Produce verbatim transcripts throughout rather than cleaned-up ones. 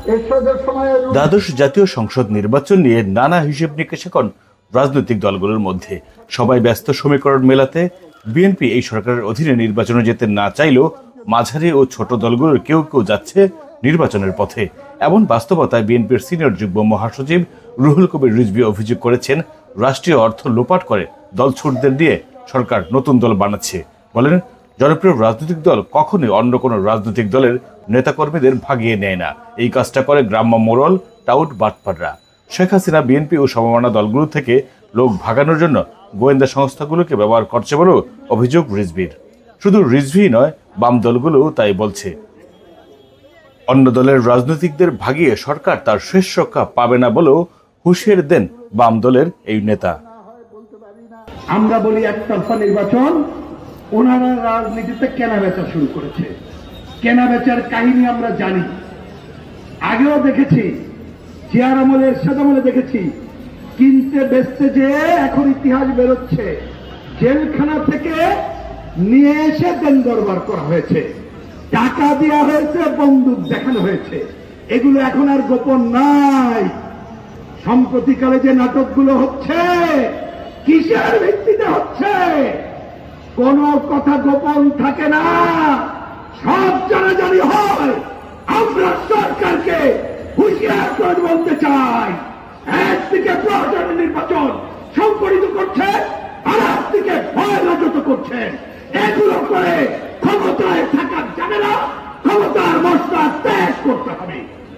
দ্বাদশ জাতীয় সংসদ নির্বাচন নিয়ে নানা হিসেব নিকেশ এখন রাজনৈতিক দলগুলোর মধ্যে। সবাই ব্যস্ত সমীকরণ মেলাতে। বিএনপি এই সরকারের অধীনে নির্বাচনে যেতে না চাইলেও মাঝারি ও ছোট দলগুলোর কেউ কেউ যাচ্ছে নির্বাচনের পথে। এমন বাস্তবতায় বিএনপির সিনিয়র যুগ্ম মহাসচিব রুহুল কবির রিজভী অভিযোগ করেছেন, রাষ্ট্রীয় অর্থ লোপাট করে দলছুটদের দিয়ে সরকার নতুন দল বানাচ্ছে। বলেন, জনপ্রিয় রাজনৈতিক দল কখনোই অন্য কোনো রাজনৈতিক দলের নেতাকর্মীদের ভাগিয়ে নেয় না। এই কাজটা করে গ্রাম্য মোড়ল, টাউট, বাটপাড়রা। শেখ হাসিনা বিএনপি ও সমমনা দলগুলো থেকে লোক ভাগানোর জন্য গোয়েন্দা সংস্থাগুলোকে ব্যবহার করছে বলেও অভিযোগ রিজভীর। শুধু রিজভী নয়, বাম দলগুলোও তাই বলছে। অন্য দলের রাজনৈতিকদের ভাগিয়ে সরকার তার শেষ রক্ষা পাবে না বলেও হুঁশিয়ারি দেন বাম দলের এই নেতা। আমরা বলি একতরফা নির্বাচন, ওনারা রাজনীতিতে কেনা বেচা শুরু করেছে। কেনা বেচার কাহিনী আমরা জানি, আগেও দেখেছি, জিয়ার আমলে, এরশাদ আমলে দেখেছি। কিনতে বেচতে যে এখন ইতিহাস বেরোচ্ছে, জেলখানা থেকে নিয়ে এসে দেন দরবার করা হয়েছে, টাকা দেওয়া হয়েছে, বন্দুক দেখানো হয়েছে। এগুলো এখন আর গোপন নাই। সম্প্রতিকালে যে নাটকগুলো হচ্ছে, কিসের ভিত্তিতে হচ্ছে? কোন কথা গোপন থাকে না, সব জানাজানি হয়। আমরা সরকারকে হুঁশিয়ার করে বলতে চাই, একদিকে প্রয়োজনীয় নির্বাচন সংগঠিত করছে, আর একদিকে ভয় রাজত্ব করছেন। এগুলো করে ক্ষমতায় থাকা যাবে না, ক্ষমতার মশলা ত্যাগ করতে হবে।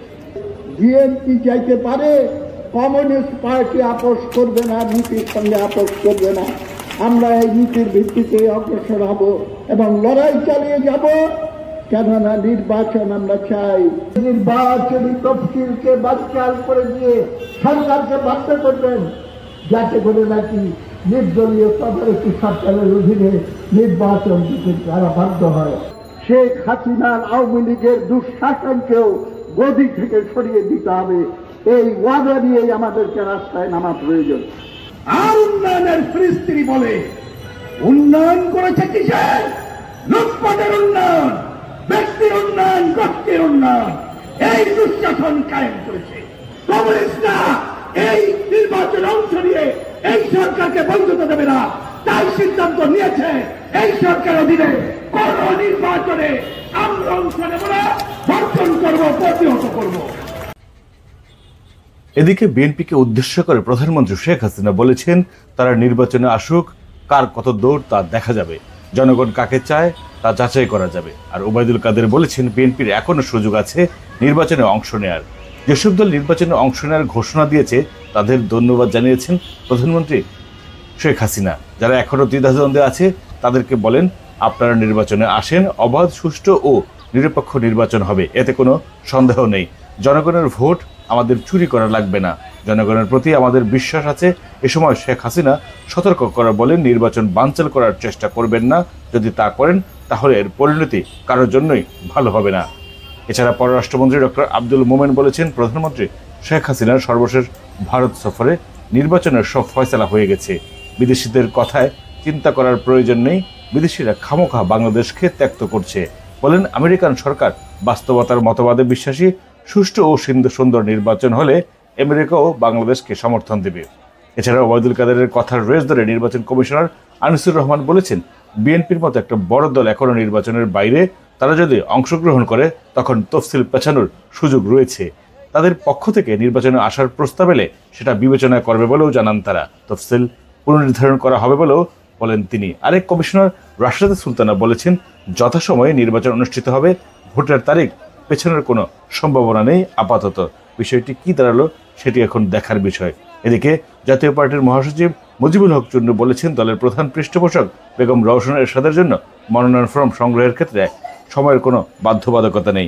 বিএনপি চাইতে পারে, কমিউনিস্ট পার্টি আপোষ করবে না, নীতির সঙ্গে আপোষ করবে না। আমরা এই নীতির ভিত্তিতে অগ্রসর হব এবং লড়াই চালিয়ে যাব। কেননা নির্বাচন আমরা চাই। নির্বাচনী তফসিলকে বাতিল করে দিয়ে সরকারকে বাধ্য করবেন, যাতে করে নাকি নির্দলীয় তদারকি সরকারের অধীনে নির্বাচন দিতে তারা বাধ্য হয়। শেখ হাসিনার আওয়ামী লীগের দুঃশাসনকেও গদি থেকে সরিয়ে দিতে হবে। এই ওয়াদা নিয়েই আমাদেরকে রাস্তায় নামা প্রয়োজন। আর উন্নয়নের ফিরিস্তিরি বলে উন্নয়ন করেছে কিসের? লুটপাটের উন্নয়ন, ব্যক্তির উন্নয়ন, গোষ্ঠীর উন্নয়ন। এই দুঃশাসন কায়েম করেছে কমিউনিস্টরা। এই নির্বাচনে অংশ নিয়ে এই সরকারকে বৈধতা দেবে না, তাই সিদ্ধান্ত নিয়েছে এই সরকার অধীনে কোন নির্বাচনে আমরা অংশ নেব না, বর্জন করবো, প্রতিহত করবো। এদিকে বিএনপিকে উদ্দেশ্য করে প্রধানমন্ত্রী শেখ হাসিনা বলেছেন, তারা নির্বাচনে আসুক, কার কত দৌড় তা দেখা যাবে, জনগণ কাকে চায় তা যাচাই করা যাবে। আর ওবায়দুল কাদের বলেছেন, বিএনপির এখনো সুযোগ আছে নির্বাচনে অংশ নেয়ার। যেসব দল নির্বাচনে অংশ নেওয়ার ঘোষণা দিয়েছে তাদের ধন্যবাদ জানিয়েছেন প্রধানমন্ত্রী শেখ হাসিনা। যারা এখনো দ্বিধাদ্বন্দ্বে আছে তাদেরকে বলেন, আপনারা নির্বাচনে আসেন, অবাধ, সুষ্ঠু ও নিরপেক্ষ নির্বাচন হবে, এতে কোনো সন্দেহ নেই। জনগণের ভোট আমাদের চুরি করা লাগবে না, জনগণের প্রতি আমাদের বিশ্বাস আছে। এ সময় শেখ হাসিনা সতর্ক করে বলেন, নির্বাচন বানচাল করার চেষ্টা করবেন না, যদি তা করেন তাহলে এর পরিণতি কারোর জন্যই ভালো হবে না। এছাড়া পররাষ্ট্রমন্ত্রী ডক্টর আব্দুল মোমেন বলেছেন, প্রধানমন্ত্রী শেখ হাসিনার সর্বশেষ ভারত সফরে নির্বাচনের সব ফয়সালা হয়ে গেছে, বিদেশিদের কথায় চিন্তা করার প্রয়োজন নেই, বিদেশিরা খামোখা বাংলাদেশকে ত্যক্ত করছে। বলেন, আমেরিকান সরকার বাস্তবতার মতবাদে বিশ্বাসী, সুষ্ঠু ও সুন্দর নির্বাচন হলে আমেরিকাও বাংলাদেশকে সমর্থন দেবে। এছাড়া ওবায়দুল কাদেরের কথার রেশ ধরে নির্বাচন কমিশনার আনিসুর রহমান বলেছেন, বিএনপির মতো একটা বড় দল এখনো নির্বাচনের বাইরে, তারা যদি অংশগ্রহণ করে তখন তফসিল পেছানোর সুযোগ রয়েছে। তাদের পক্ষ থেকে নির্বাচনে আসার প্রস্তাব এলে সেটা বিবেচনা করবে বলেও জানান তারা। তফসিল পুনর্নির্ধারণ করা হবে বলেও বলেন তিনি। আরেক কমিশনার রাশেদা সুলতানা বলেছেন, যথাসময়ে নির্বাচন অনুষ্ঠিত হবে, ভোটের তারিখ পেছনের কোনো সম্ভাবনা নেই আপাতত। বিষয়টি কি দাঁড়ালো সেটি এখন দেখার বিষয়। এদিকে জাতীয় পার্টির মহাসচিব মুজিবুল হক চুন্নু বলেছেন, দলের প্রধান পৃষ্ঠপোষক বেগম রওশন এরশাদের জন্য মনোনয়ন ফর্ম সংগ্রহের ক্ষেত্রে সময়ের কোনো বাধ্যবাধকতা নেই।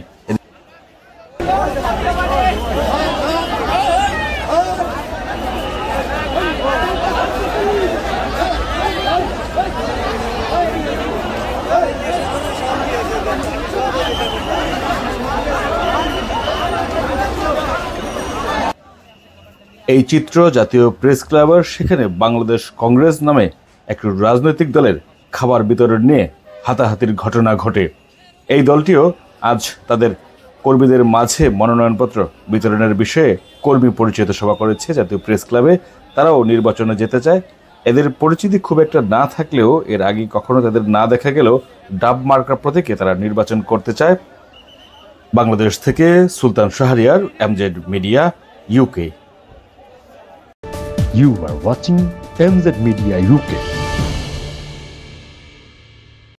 এই চিত্র জাতীয় প্রেস ক্লাবের, সেখানে বাংলাদেশ কংগ্রেস নামে একটি রাজনৈতিক দলের খাবার বিতরণ নিয়ে হাতাহাতির ঘটনা ঘটে। এই দলটিও আজ তাদের কর্মীদের মাঝে মনোনয়নপত্র বিতরণের বিষয়ে কর্মী পরিচিত সভা করেছে জাতীয় প্রেস ক্লাবে। তারাও নির্বাচনে যেতে চায়। এদের পরিচিতি খুব একটা না থাকলেও এর আগে কখনো তাদের না দেখা গেলেও ডাব মার্কা প্রতীকে তারা নির্বাচন করতে চায়। বাংলাদেশ থেকে Sultan Shahriar, MZ media, UK. You are watching M Z Media U K.